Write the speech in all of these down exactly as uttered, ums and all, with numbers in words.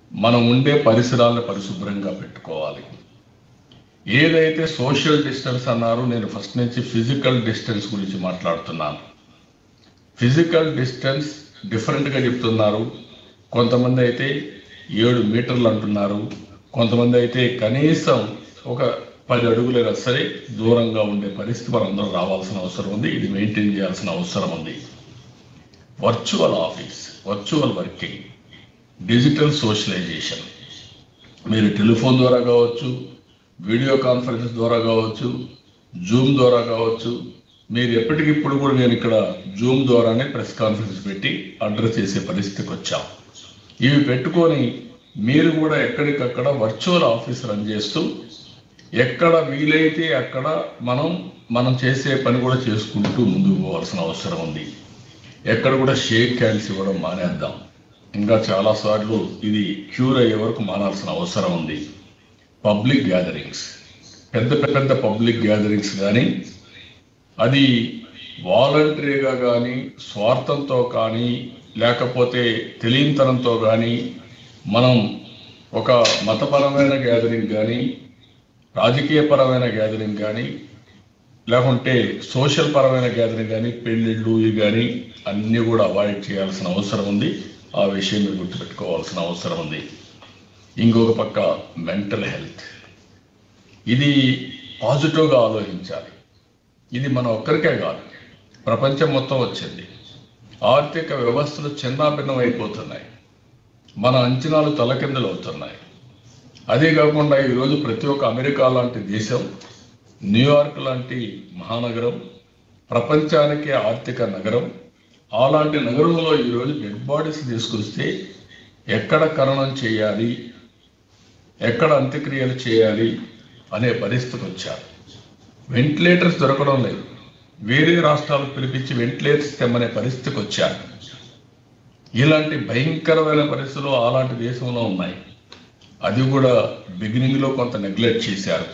మనం ఉండే పరిసరాలను పరిశుభ్రంగా పెట్టుకోవాలి. ఏదైతే సోషల్ డిస్టెన్స్ అన్నారో నేను ఫస్ట్ నుంచి ఫిజికల్ డిస్టెన్స్ గురించి మాట్లాడుతున్నాను. ఫిజికల్ డిస్టెన్స్ డిఫరెంట్గా చెప్తున్నారు. కొంతమంది అయితే ఏడు మీటర్లు అంటున్నారు, కొంతమంది అయితే కనీసం ఒక పది అడుగులైనా సరే దూరంగా ఉండే పరిస్థితి మనందరం రావాల్సిన అవసరం ఉంది. ఇది మెయింటైన్ చేయాల్సిన అవసరం ఉంది. Virtual office, virtual working, digital socialisation, మీరు టెలిఫోన్ ద్వారా కావచ్చు, వీడియో కాన్ఫరెన్స్ ద్వారా కావచ్చు, జూమ్ ద్వారా కావచ్చు, మీరు ఎప్పటికిప్పుడు కూడా నేను ఇక్కడ జూమ్ ద్వారానే ప్రెస్ కాన్ఫరెన్స్ పెట్టి అడ్రస్ చేసే పరిస్థితికి వచ్చాం. ఇవి పెట్టుకొని మీరు కూడా ఎక్కడికక్కడ వర్చువల్ ఆఫీస్ రన్ చేస్తూ ఎక్కడ వీలైతే అక్కడ మనం మనం చేసే పని కూడా చేసుకుంటూ ముందుకు పోవాల్సిన అవసరం ఉంది. ఎక్కడ కూడా షేక్ హ్యాండ్స్ ఇవ్వడం మానేద్దాం. ఇంకా చాలాసార్లు ఇది క్యూర్ అయ్యే వరకు మానాల్సిన అవసరం ఉంది. పబ్లిక్ గ్యాదరింగ్స్, పెద్ద పెద్ద పబ్లిక్ గ్యాదరింగ్స్ కానీ అది వాలంటరీగా కానీ స్వార్థంతో కానీ లేకపోతే తెలియనితనంతో కానీ మనం ఒక మతపరమైన గ్యాదరింగ్ కానీ రాజకీయపరమైన గ్యాదరింగ్ కానీ లేకుంటే సోషల్ పరమైన గ్యాదరింగ్ కానీ పెళ్ళిళ్ళు ఇవి కానీ అన్నీ కూడా అవాయిడ్ చేయాల్సిన అవసరం ఉంది. ఆ విషయం మీరు గుర్తుపెట్టుకోవాల్సిన అవసరం ఉంది. ఇంకొక పక్క మెంటల్ హెల్త్, ఇది పాజిటివ్గా ఆలోచించాలి. ఇది మన ఒక్కరికే కాదు, ప్రపంచం మొత్తం వచ్చింది. ఆర్థిక వ్యవస్థలు చిన్నాభిన్నం అయిపోతున్నాయి, మన అంచనాలు తలకిందులు అవుతున్నాయి. అదే కాకుండా ఈరోజు ప్రతి ఒక్క అమెరికా లాంటి దేశం, న్యూయార్క్ లాంటి మహానగరం, ప్రపంచానికి ఆర్థిక నగరం, అలాంటి నగరంలో ఈరోజు డెడ్ బాడీస్ తీసుకొస్తే ఎక్కడ ఖననం చేయాలి, ఎక్కడ అంత్యక్రియలు చేయాలి అనే పరిస్థితికి వచ్చారు. వెంటిలేటర్స్ దొరకడం లేదు, వేరే రాష్ట్రాలకు పిలిపించి వెంటిలేటర్స్ తెమ్మనే పరిస్థితికి వచ్చారు. ఇలాంటి భయంకరమైన పరిస్థితులు అలాంటి దేశంలో ఉన్నాయి. అది కూడా బిగినింగ్లో కొంత నెగ్లెక్ట్ చేశారు.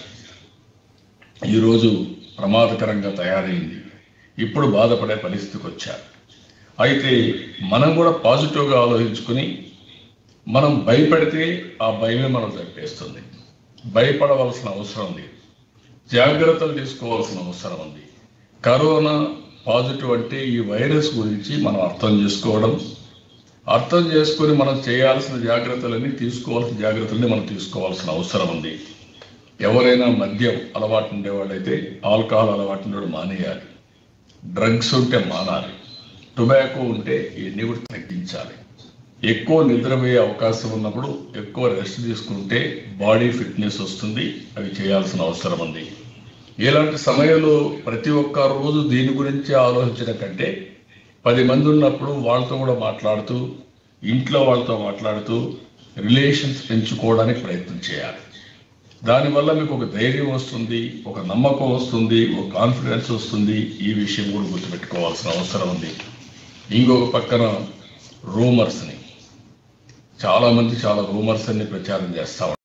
ఈరోజు ప్రమాదకరంగా తయారైంది. ఇప్పుడు బాధపడే పరిస్థితికి వచ్చారు. అయితే మనం కూడా పాజిటివ్గా ఆలోచించుకుని మనం భయపడితే ఆ భయమే మనం చంపేస్తుంది. భయపడవలసిన అవసరం ఉంది, జాగ్రత్తలు తీసుకోవాల్సిన అవసరం ఉంది. కరోనా పాజిటివ్ అంటే ఈ వైరస్ గురించి మనం అర్థం చేసుకోవడం, అర్థం చేసుకొని మనం చేయాల్సిన జాగ్రత్తలన్నీ తీసుకోవాల్సిన జాగ్రత్తలన్నీ మనం తీసుకోవాల్సిన అవసరం ఉంది. ఎవరైనా మద్యం అలవాటు ఉండేవాళ్ళైతే ఆల్కహాల్ అలవాటు ఉండేవాడు మానేయాలి. డ్రగ్స్ ఉంటే మానాలి. టొబాకో ఉంటే ఇవన్నీ కూడా తగ్గించాలి. ఎక్కువ నిద్రపోయే అవకాశం ఉన్నప్పుడు ఎక్కువ రెస్ట్ తీసుకుంటే బాడీ ఫిట్నెస్ వస్తుంది. అవి చేయాల్సిన అవసరం ఉంది. ఇలాంటి సమయంలో ప్రతి ఒక్క రోజు దీని గురించి ఆలోచించడం కంటే పది మంది ఉన్నప్పుడు వాళ్ళతో కూడా మాట్లాడుతూ, ఇంట్లో వాళ్ళతో మాట్లాడుతూ రిలేషన్స్ పెంచుకోవడానికి ప్రయత్నం చేయాలి. దానివల్ల మీకు ఒక ధైర్యం వస్తుంది, ఒక నమ్మకం వస్తుంది, ఒక కాన్ఫిడెన్స్ వస్తుంది. ఈ విషయం కూడా గుర్తుపెట్టుకోవాల్సిన అవసరం ఉంది. ఇంకొక పక్కన రూమర్స్ని చాలామంది చాలా రూమర్స్ అన్ని ప్రచారం చేస్తూ